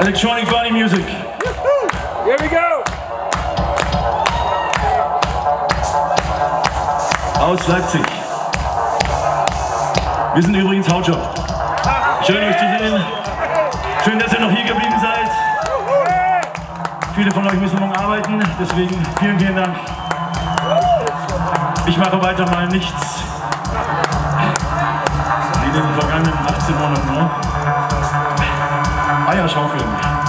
Electronic Body Music. Here we go! Aus Leipzig. Wir sind übrigens Hautjob. Schön euch zu sehen. Schön, dass ihr noch hier geblieben seid. Viele von euch müssen morgen arbeiten, deswegen vielen, vielen Dank. Ich mache weiter mal nichts. Wie in den vergangenen 18 Monaten, ne? Eier schaukeln.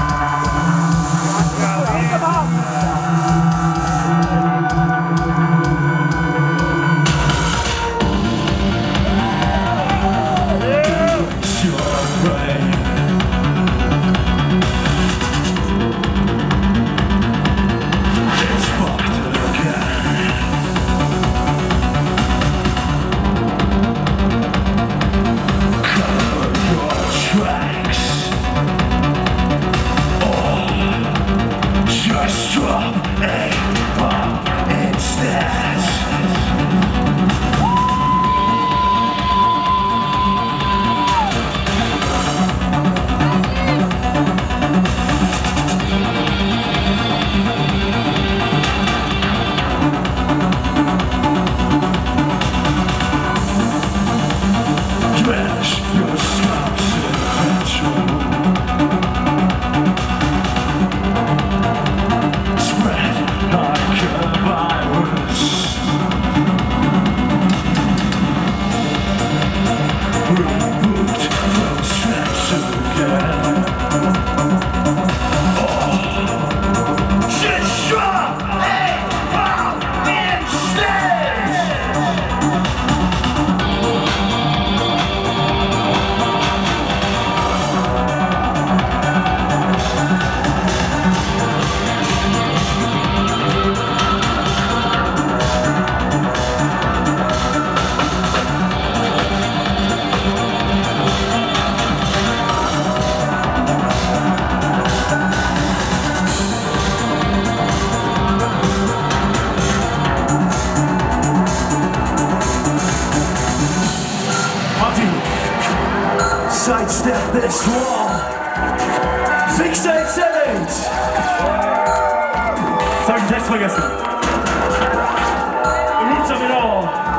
Sidestep this wall. Fixate Select. Jetzt habe ich den Text vergessen. The roots of it all.